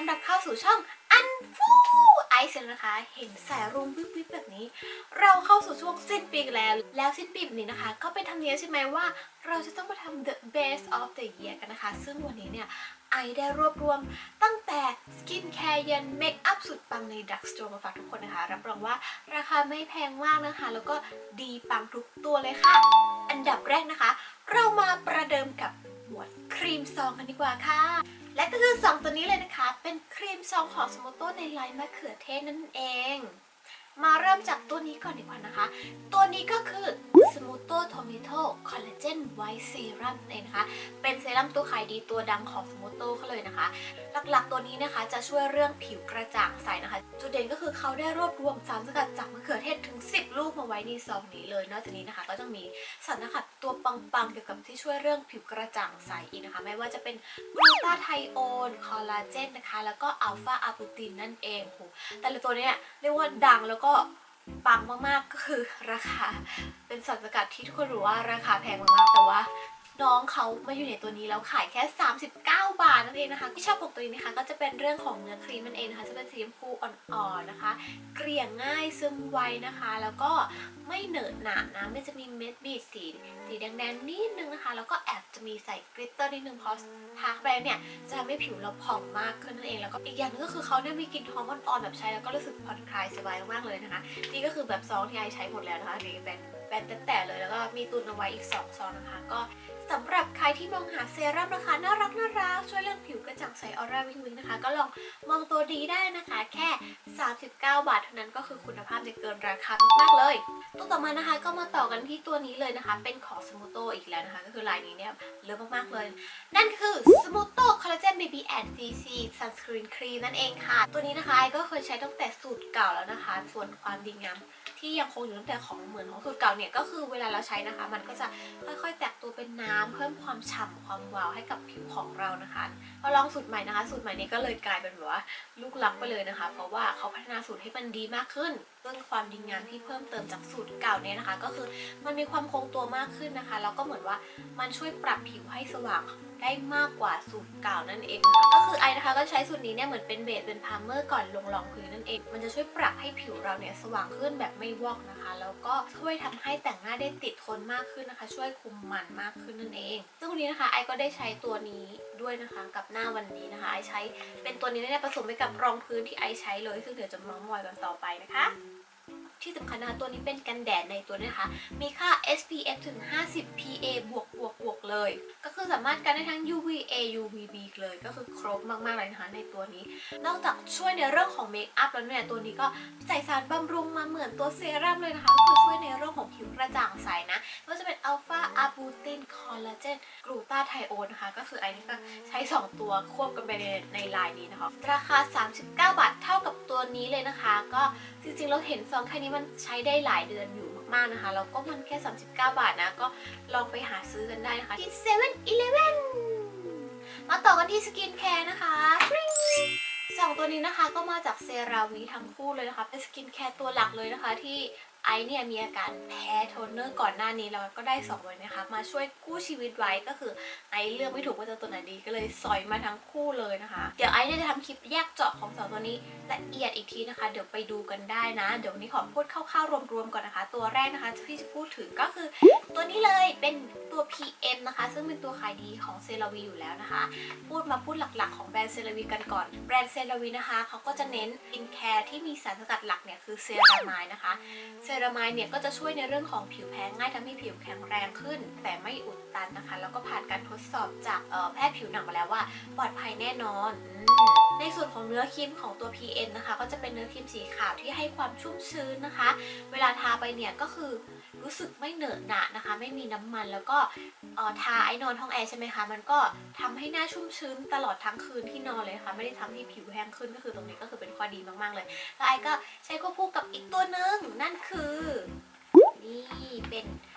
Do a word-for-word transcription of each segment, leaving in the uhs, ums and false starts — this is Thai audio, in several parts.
รับเข้าสู่ช่องอันฟูไอซ์นะคะเห็นสายรุ้งวิบวิบแบบนี้เราเข้าสู่ช่วงสิ้นปีกันแล้วแล้วสิ้นปีแบบนี้นะคะก็เป็นธรรมเนียมใช่ไหมว่าเราจะต้องมาทำ the best of the year กันนะคะซึ่งวันนี้เนี่ยไอได้รวบรวมตั้งแต่สกินแคร์ยันเมคอัพสุดปังในดักสโตร์มาฝากทุกคนนะคะรับรองว่าราคาไม่แพงมากนะคะแล้วก็ดีปังทุกตัวเลยค่ะอันดับแรกนะคะเรามาประเดิมกับหมวดครีมซองกันดีกว่าค่ะและก็คือสองตัวนี้เลยนะคะเป็นครีมซองของสโมโตในลายมะเขือเทศนั่นเองมาเริ่มจากตัวนี้ก่อนดีกว่านะคะตัวนี้ก็คือ Smoto Tomato Collagen White Serum เองนะคะเป็นเซรั่มตัวขายดีตัวดังของ Smoto เขาเลยนะคะหลักๆตัวนี้นะคะจะช่วยเรื่องผิวกระจ่างใสนะคะจุดเด่นก็คือเขาได้รวบรวมสารสกัดจากมะเขือเทศถึงสิบลูกมาไว้ในซองนี้เลยนอกจากนี้นะคะก็จะมีสารสกัดตัวปังๆเกี่ยวกับที่ช่วยเรื่องผิวกระจ่างใสอีกนะคะไม่ว่าจะเป็นกลูตาไทโอนคอลลาเจนนะคะแล้วก็อัลฟาอะบูตินนั่นเองโหแต่ละตัวเนี้ยเรียกว่าดังแล้วก็ปังมากๆก็คือราคาเป็นสารสกัดที่ทุกคนรู้ว่าราคาแพงมากๆแต่ว่าน้องเขามาอยู่ในตัวนี้แล้วขายแค่สามสิบเก้าบาทนั่นเองนะคะที่ชอบของตัวนี้นะคะก็จะเป็นเรื่องของเนื้อครีมนั่นเองนะคะจะเป็นสีชมพูอ่อนๆนะคะเกลี่ยง่ายซึมไวนะคะแล้วก็ไม่เหนอะหนะนะไม่จะมีเม็ดบีดสีสีแดงๆนิดนึงนะคะแล้วก็แอบจะมีใส่กลิตเตอร์นิดนึงเพราะทาเข้าไปเนี่ยจะทำให้ผิวเราผ่องมากขึ้นนั่นเองแล้วก็อีกอย่างนึงก็คือเขาเนี่ยมีกลิ่นหอมอ่อนๆแบบใช้แล้วก็รู้สึกผ่อนคลายสบายมากๆเลยนะคะนี่ก็คือแบบซองที่ไอใช้หมดแล้วนะคะนี่เป็นแบนแต่เลยแล้วก็มีตุนเอาไว้อีกสองซองนะคะก็สำหรับใครที่มองหาเซรั่มราคาน่ารักน่ารักช่วยเรื่องผิวกระจ่างใสออร่าวิงวิงนะคะก็ลองมองตัวดีได้นะคะแค่สามสิบเก้าบาทเท่านั้นก็คือคุณภาพจะเกินราคามากๆเลยตัวต่อมานะคะก็มาต่อกันที่ตัวนี้เลยนะคะเป็นของสมูโตอีกแล้วนะคะก็คือลายนี้เนี่ยเลิศมากๆเลยนั่นคือสมูโตคอลลาเจน บี บี แอนด์ ซี ซี Sunscreen Cream นั่นเองค่ะตัวนี้นะคะไอก็เคยใช้ตั้งแต่สูตรเก่าแล้วนะคะส่วนความดีงามที่ยังคงอยู่ตั้งแต่ของเหมือนของสูตรเก่าเนี่ยก็คือเวลาเราใช้นะคะมันก็จะค่อยๆแตกตัวเป็นน้ำเพิ่มความฉ่ำความวาวให้กับผิวของเรานะคะพอลองสูตรใหม่นะคะสูตรใหม่นี้ก็เลยกลายเป็นแบบว่าลูกรักไปเลยนะคะเพราะว่าเขาพัฒนาสูตรให้มันดีมากขึ้นเรื่องความดีงามที่เพิ่มเติมจากสูตรเก่าเนี่ยนะคะก็คือมันมีความคงตัวมากขึ้นนะคะแล้วก็เหมือนว่ามันช่วยปรับผิวให้สว่างได้มากกว่าสูตรเก่านั่นเองนะคะก็คือไอนะคะก็ใช้สูตรนี้เนี่ยเหมือนเป็นเบสเป็นพาร์เมอร์ก่อนลงรองพื้นนั่นเองมันจะช่วยปรับให้ผิวเราเนี่ยสว่างขึ้นแบบไม่วอกนะคะแล้วก็ช่วยทำให้แต่งหน้าได้ติดทนมากขึ้นนะคะช่วยคุมมันมากขึ้นนั่นเองซึ่งวันนี้นะคะไอก็ได้ใช้ตัวนี้ด้วยนะคะกับหน้าวันนี้นะคะไอใช้เป็นตัวนี้เนี่ยผสมไปกับรองพื้นที่ไอใช้เลยซึ่งเดี๋ยวจะเมาส์มอยกันต่อไปนะคะที่สำคัญนะคะตัวนี้เป็นกันแดดในตัวนี้นะคะมีค่า เอส พี เอฟ ถึงห้าสิบ พี เอ บวกบวกบวกเลยก็คือสามารถกันได้ทั้ง ยู วี เอ ยู วี บี เลยก็คือครบมากๆเลยนะคะในตัวนี้นอกจากช่วยในเรื่องของเมคอัพแล้วเนี่ยตัวนี้ก็ใส่สารบำรุงมาเหมือนตัวเซรั่มเลยนะคะก็คือช่วยในเรื่องของผิวกระจ่างใสนะก็จะเป็นอัลฟาอะบูตินคอลลาเจนกลูตาไทโอนนะคะก็คือไอ้นี่ก็ใช้สองตัวควบกันไปในในลายนี้นะคะราคาสามสิบเก้าบาทเท่ากับตัวนี้เลยนะคะก็จริงๆเราเห็นซองแค่นี้มันใช้ได้หลายเดือนอยู่มากๆนะคะแล้วก็มันแค่สามสิบเก้าบาทนะก็ลองไปหาซื้อกันได้นะคะที่เซเว่นอีเลฟเว่นมาต่อกันที่สกินแคร์นะคะสองตัวนี้นะคะก็มาจากเซราวีทั้งคู่เลยนะคะเป็นสกินแคร์ตัวหลักเลยนะคะที่ไอเนี่ยมีอาการแพ้โทนเนอร์ก่อนหน้านี้แล้วก็ได้สองตัวนะคะมาช่วยกู้ชีวิตไว้ก็คือไอเลือกไม่ถูกว่าจะตัวไหนดีก็เลยสอยมาทั้งคู่เลยนะคะเดี๋ยวไอเนี่ยจะทำคลิปแยกเจาะของสองตัวนี้ละเอียดอีกทีนะคะเดี๋ยวไปดูกันได้นะเดี๋ยววันนี้ขอพูดคร่าวๆรวมๆก่อนนะคะตัวแรกนะคะที่จะพูดถึงก็คือตัวนี้เลยเป็นตัว พี เอ็ม นะคะซึ่งเป็นตัวขายดีของเซราวีอยู่แล้วนะคะพูดมาพูดหลักๆของแบรนด์เซราวีกันก่อนแบรนด์เซราวีนะคะเขาก็จะเน้นสกินแคร์ที่มีสารสกัดหลักเนี่ยคือเซรามายนะคะเซรามายเนี่ยก็จะช่วยในเรื่องของผิวแพ้ง่ายทำให้ผิวแข็งแรงขึ้นแต่ไม่อุดตันนะคะแล้วก็ผ่านการทดสอบจากแพทย์ผิวหนังมาแล้วว่าปลอดภัยแน่นอนในส่วนของเนื้อครีมของตัว พี เอ็ม นะคะก็จะเป็นเนื้อครีมสีขาวที่ให้ความชุ่มชื้นนะคะเวลาทาไปเนี่ยก็คือรู้สึกไม่เหนอะหนะนะคะไม่มีน้ำมันแล้วก็ทาไอนอนห้องแอร์ใช่ไหมคะมันก็ทำให้หน้าชุ่มชื้นตลอดทั้งคืนที่นอนเลยค่ะไม่ได้ทำให้ผิวแห้งขึ้นก็คือตรงนี้ก็คือเป็นข้อดีมากๆเลยแล้วไอก็ใช้ควบคู่กับอีกตัวนึงนั่นคือนี่เป็นเซ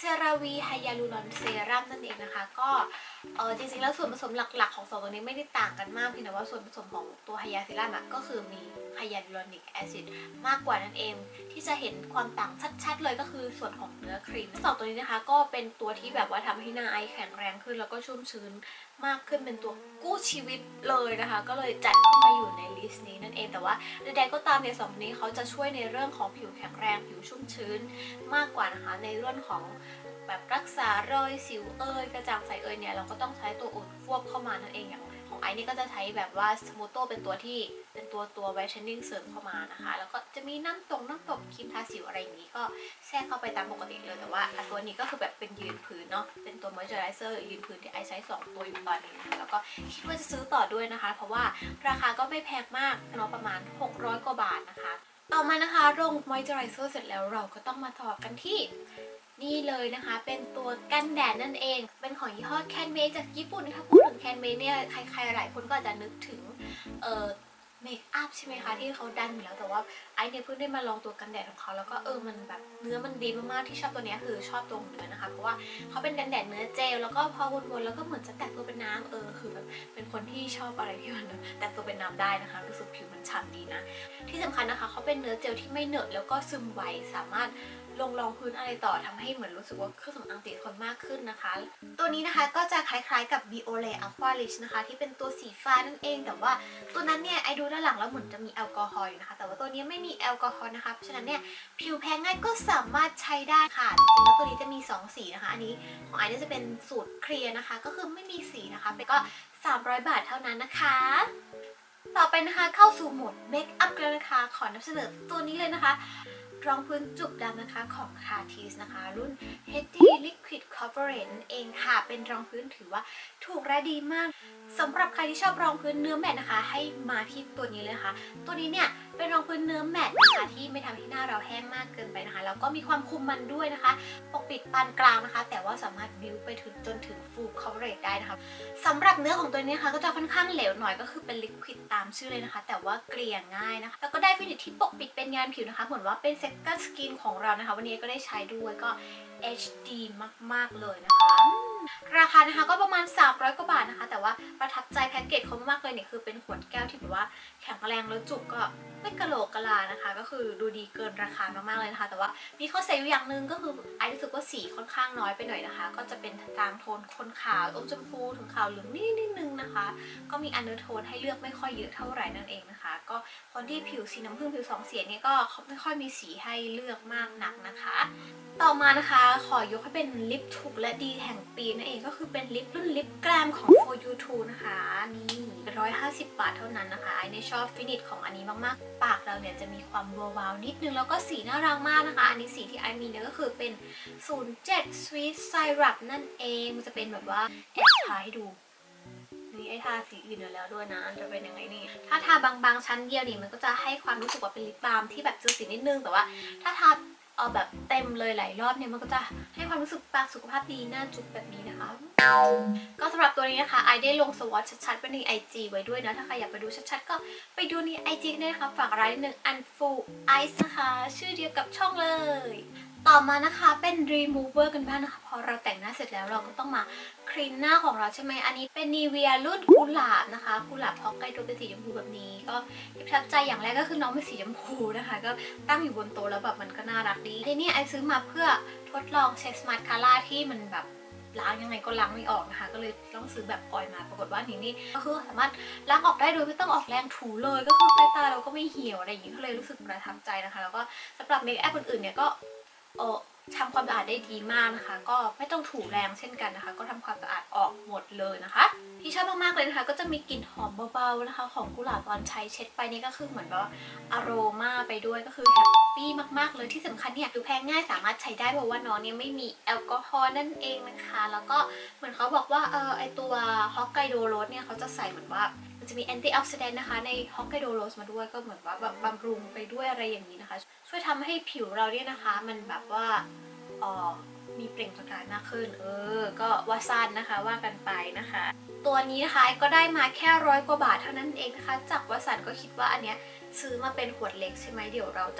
ราวีไฮยาลูรอนเซรั่มนั่นเองนะคะก็เออจริงๆแล้วส่วนผสมหลักๆของสองตัวนี้ไม่ได้ต่างกันมากเพียงแต่ว่าส่วนผสมของตัวไฮยาเซรั่มก็คือมีไฮยาลูรอนิกแอซิดมากกว่านั่นเองที่จะเห็นความต่างชัดๆเลยก็คือส่วนของเนื้อครีมสองตัวนี้นะคะก็เป็นตัวที่แบบว่าทำให้หน้าไอแข็งแรงขึ้นแล้วก็ชุ่มชื้นมากขึ้นเป็นตัวกู้ชีวิตเลยนะคะก็เลยจัดเข้ามาอยู่ในลิสต์นี้นั่นเองแต่ว่าใดๆก็ตามในสองนี้เขาจะช่วยในเรื่องของผิวแข็งแรงผิวชุ่มชื้นมากกว่านะคะในเรื่องของแบบรักษารอยสิวเอยกระจ่างใสเอยเนี่ยเราก็ต้องใช้ตัวอื่นควบเข้ามานั่นเองอย่างของไอนี่ก็จะใช้แบบว่าสมูโตเป็นตัวที่เป็นตัวตัวไวท์เทนนิ่งเสริมเข้ามานะคะแล้วก็จะมีน้ำตรงน้ำตบครีมทาสิวอะไรอย่างนี้ก็แทรกเข้าไปตามปกติเลยแต่ว่าตัวนี้ก็คือแบบเป็นยืนพื้นเนาะเป็นตัวมอยเจอไรเซอร์ยืนพื้นที่ไอใช้สองตัวอยู่ตอนนี้นะคะแล้วก็คิดว่าจะซื้อต่อด้วยนะคะเพราะว่าราคาก็ไม่แพงมากเนาะประมาณหกร้อยกว่าบาทนะคะต่อมานะคะลงมอยเจอไรเซอร์เสร็จแล้วเราก็ต้องมาต่อกันที่นี่เลยนะคะเป็นตัวกันแดดนั่นเองเป็นของยี่ห้อแคนเมจากญี่ปุ่นถ้าพูดถึงแคนเมเนี่ยใครๆหลายคนก็อาจจะนึกถึงเอ่อเมคอัพใช่ไหมคะที่เขาดันอยู่แล้วแต่ว่าไอเนี่ยเพิ่งได้มาลองตัวกันแดดของเขาแล้วก็เออมันแบบเนื้อมันดีมากๆที่ชอบตัวนี้คือชอบตรงเนื้อนะคะเพราะว่าเขาเป็นกันแดดเนื้อเจลแล้วก็พอวนๆแล้วก็เหมือนจะแตกตัวเป็นน้ำเออคือแบบเป็นคนที่ชอบอะไรที่มันแตกตัวเป็นน้ำได้นะคะรู้สึกผิวมันฉ่ำดีนะที่สำคัญนะคะเขาเป็นเนื้อเจลที่ไม่เหนอะแล้วก็ซึมไวสามารถลงรองพื้นอะไรต่อทำให้เหมือนรู้สึกว่าเครื่องสำอางติดทนมากขึ้นนะคะตัวนี้นะคะก็จะคล้ายๆกับ Biolay Aqua Rich นะคะที่เป็นตัวสีฟ้านั่นเองแต่ว่าตัวนั้นเนี่ยไอดูด้านหลังแล้วเหมือนจะมีแอลกอฮอล์อยู่นะคะแต่ว่าตัวนี้ไม่มีแอลกอฮอล์นะคะเพราะฉะนั้นเนี่ยผิวแพ้ง่ายก็สามารถใช้ได้ค่ะจริงๆแล้วตัวนี้จะมีสองสีนะคะอันนี้ของไอเนี่ยจะเป็นสูตรเคลียร์นะคะก็คือไม่มีสีนะคะไปก็สามร้อยบาทเท่านั้นนะคะต่อไปนะคะเข้าสู่โหมดเมคอัพกันนะคะขอนำเสนอตัวนี้เลยนะคะรองพื้นจุกดำนะคะของ Catrice นะคะรุ่น Heady Liquid Coverage นั่นเองค่ะเป็นรองพื้นถือว่าถูกและดีมากสำหรับใครที่ชอบรองพื้นเนื้อแมตต์นะคะให้มาที่ตัวนี้เลยนะคะตัวนี้เนี่ยเป็นรองพื้นเนื้อแมตต์นะคะที่ไม่ทำให้หน้าเราแห้งมากเกินไปนะคะแล้วก็มีความคุมมันด้วยนะคะปกปิดปานกลางนะคะแต่ว่าสามารถบิวไปถึงจนถึง full coverage ได้นะคะสำหรับเนื้อของตัวนี้นะคะก็จะค่อนข้างเหลวหน่อยก็คือเป็นลิควิดตามชื่อเลยนะคะแต่ว่าเกลี่ยง่ายนะคะแล้วก็ได้ฟินิชที่ปกปิดเป็นงานผิวนะคะเหมือนว่าเป็น second skin ของเรานะคะวันนี้ก็ได้ใช้ด้วยก็ เอช ดี มากๆเลยนะคะราคานะคะก็ประมาณสามร้อยกว่าบาทนะคะแต่ว่าประทับใจแพ็กเกจเขามากๆเลยเนี่ยคือเป็นขวดแก้วที่แบบว่าแข็งแรงแล้วจุกก็ไม่กะโหลกกะลานะคะก็คือดูดีเกินราคามากๆเลยนะคะแต่ว่ามีข้อเสียอยู่อย่างหนึ่งก็คือไอรู้สึกว่าสีค่อนข้างน้อยไปหน่อยนะคะก็จะเป็นทางโทนคนขาวอมชมพูถึงขาวเหลืองนิดนิดนึงนะคะก็มีอันเดอร์โทนให้เลือกไม่ค่อยเยอะเท่าไหร่นั่นเองนะคะก็คนที่ผิวสีน้ำผึ้งผิวสองสีเนี่ยก็ไม่ค่อยมีสีให้เลือกมากนักนะคะต่อมานะคะขอยกให้เป็นลิปถูกและดีแห่งปีนั่นเองก็คือเป็นลิปรุ่นลิปแกรมของ โฟร์ ยู ทู นะคะนี่หนึ่งร้อยห้าสิบบาทเท่านั้นนะคะไอเนี่ยชอบฟินิชของอันนี้มากๆปากเราเนี่ยจะมีความวาวๆนิดนึงแล้วก็สีน่ารักมากนะคะอันนี้สีที่ไอมีเนี่ยก็คือเป็นศูนย์เจ็ด Sweet Syrup นั่นเองจะเป็นแบบว่าแอบทาให้ดูนี่ไอทาสีอื่นอยู่แล้วด้วยนะจะเป็นยังไงนี่ถ้าทาบางๆชั้นเดียวนี่มันก็จะให้ความรู้สึกว่าเป็นลิปบาล์มที่แบบจืดสีนิดนึงแต่ว่าถ้าทาเอาแบบเต็มเลยหลายรอบเนี่ยมันก็จะให้ความรู้สึกปากสุขภาพดีหน้าจุกแบบนี้นะคะก็สำหรับตัวนี้นะคะไอได้ลงสวอตชัดๆไปใน ไอ จี ไว้ด้วยนะถ้าใครอยากไปดูชัดๆก็ไปดูใน ไอ จี ได้นะคะฝากร้านนิดนึง Unfull Ice นะคะชื่อเดียวกับช่องเลยต่อมานะคะเป็น remover กันบ้างนะคะพอเราแต่งหน้าเสร็จแล้วเราก็ต้องมาคลีนหน้าของเราใช่ไหมอันนี้เป็น Nivea รุ่นกุหลาบนะคะกุหลาบฮอกไกโดเป็นสีชมพูแบบนี้ก็ประทับใจอย่างแรกก็คือน้องเป็นสีชมพูนะคะก็ตั้งอยู่บนโต๊ะแล้วแบบมันก็น่ารักดีทีนี้ไอซื้อมาเพื่อทดลองเช็ดสมาร์ทคาร่าที่มันแบบล้างยังไงก็ล้างไม่ออกนะคะก็เลยต้องซื้อแบบออยล์มาปรากฏว่านี่นี่ก็คือสามารถล้างออกได้โดยไม่ต้องออกแรงถูเลยก็คือใต้ตาเราก็ไม่เหี่ยวอะไรอย่างนี้ก็เลยรู้สึกประทับใจนะคะแล้วก็สำหรับเมคอัพอื่นๆเนี่ยก็เออทำความสะอาดได้ดีมากนะคะก็ไม่ต้องถูแรงเช่นกันนะคะก็ทำความสะอาดออกหมดเลยนะคะที่ชอบมากๆเลยนะคะก็จะมีกลิ่นหอมเบาๆนะคะของกุหลาบตอนใช้เช็ดไปนี่ก็คือเหมือนแบบอโรมาไปด้วยก็คือแฮปปี้มากๆเลยที่สำคัญเนี่ยดูแพงง่ายสามารถใช้ได้เพราะว่าน้องเนี่ยไม่มีแอลกอฮอล์นั่นเองนะคะแล้วก็เหมือนเขาบอกว่าเออไอตัวฮอกไกโดโรสเนี่ยเขาจะใส่เหมือนว่ามันจะมีแอนตี้ออกซิแดนต์นะคะในฮอกไกโดโรสมาด้วยก็เหมือนว่าแบบบำรุงไปด้วยอะไรอย่างนี้นะคะช่วยทำให้ผิวเราเนี่ยนะคะมันแบบว่าอ๋อมีเปล่งประกายมากขึ้นเออก็ว่าสั้นนะคะว่ากันไปนะคะตัวนี้นะคะก็ได้มาแค่ร้อยกว่าบาทเท่านั้นเองนะคะจากวัสันก็คิดว่าอันเนี้ยซื้อมาเป็นขวดเล็กใช่ไหมเดี๋ยวเราจะ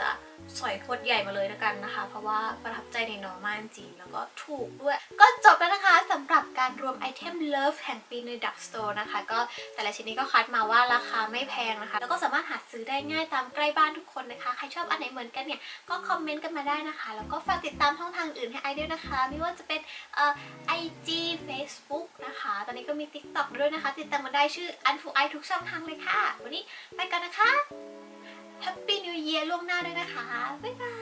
สอยขวดใหญ่มาเลยแล้วกันนะคะเพราะว่าประทับใจในน้องมากจริงแล้วก็ถูกด้วยก็จบแล้วนะคะสำหรับการรวมไอเทมเลิฟแห่งปีในดักสโตร์นะคะก็แต่ละชิ้นนี้ก็คัดมาว่าราคาไม่แพงนะคะแล้วก็สามารถหาซื้อได้ง่ายตามใกล้บ้านทุกคนนะคะใครชอบอันไหนเหมือนกันเนี่ยก็คอมเมนต์กันมาได้นะคะแล้วก็ฝากติดตามช่องทางอื่นให้ไอด้วยนะคะไม่ว่าจะเป็นเอ่อ ไอ จี Facebook นะคะตอนนี้ก็มี ติ๊กต็อก ด้วยนะคะติดตามมาได้ชื่ออันฟูไอทุกช่องทางเลยค่ะวันนี้ไปกันนะคะ Happy New Year ล่วงหน้าด้วยนะคะบ๊ายบาย